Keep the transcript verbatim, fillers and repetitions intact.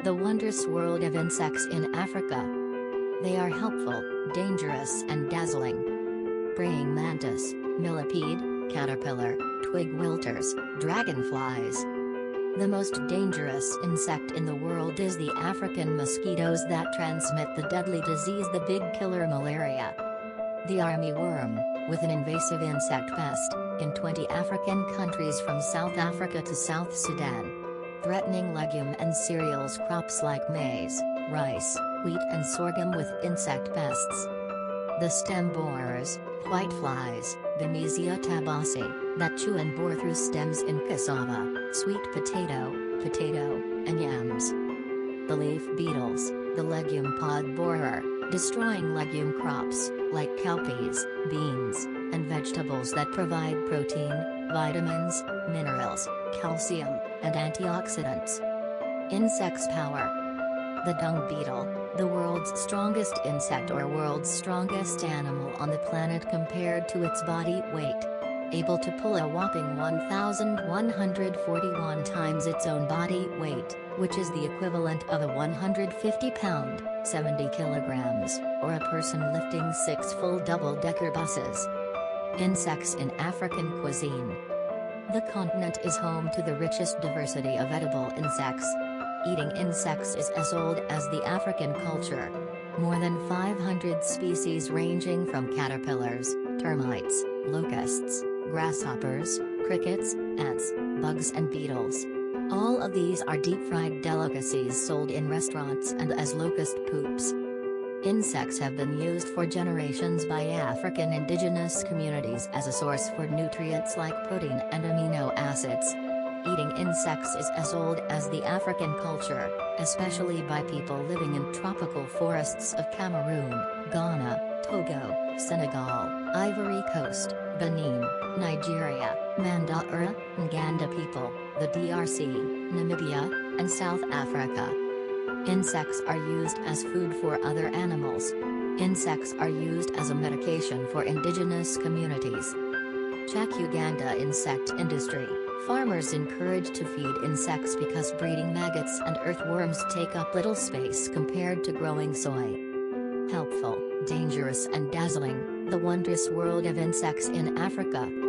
The wondrous world of insects in Africa. They are helpful, dangerous and dazzling. Praying mantis, millipede, caterpillar, twigwilters, dragonflies. The most dangerous insect in the world is the African mosquitoes that transmit the deadly disease, the big killer malaria. The armyworm, with an invasive insect pest, in twenty African countries from South Africa to South Sudan. Threatening legume and cereals crops like maize, rice, wheat and sorghum with insect pests. The stem borers, whiteflies, Bemisia tabaci, that chew and bore through stems in cassava, sweet potato, potato, and yams. The leaf beetles, the legume pod borer, destroying legume crops, like cowpeas, beans, and vegetables that provide protein, vitamins, minerals, calcium, and antioxidants. Insects power. The dung beetle, the world's strongest insect or world's strongest animal on the planet compared to its body weight. Able to pull a whopping one thousand one hundred forty-one times its own body weight, which is the equivalent of a one hundred fifty pound, seventy kilograms, or a person lifting six full double-decker buses. Insects in African cuisine. The continent is home to the richest diversity of edible insects. Eating insects is as old as the African culture. More than five hundred species ranging from caterpillars, termites, locusts, grasshoppers, crickets, ants, bugs and beetles. All of these are deep-fried delicacies sold in restaurants and as locust poops. Insects have been used for generations by African indigenous communities as a source for nutrients like protein and amino acids. Eating insects is as old as the African culture, especially by people living in tropical forests of Cameroon, Ghana, Togo, Senegal, Ivory Coast, Benin, Nigeria, Mandara, Nganda people, the D R C, Namibia, and South Africa. Insects are used as food for other animals. Insects are used as a medication for indigenous communities. Check Uganda insect industry. Farmers encouraged to feed insects because breeding maggots and earthworms take up little space compared to growing soy. Helpful, dangerous and dazzling, the wondrous world of insects in Africa.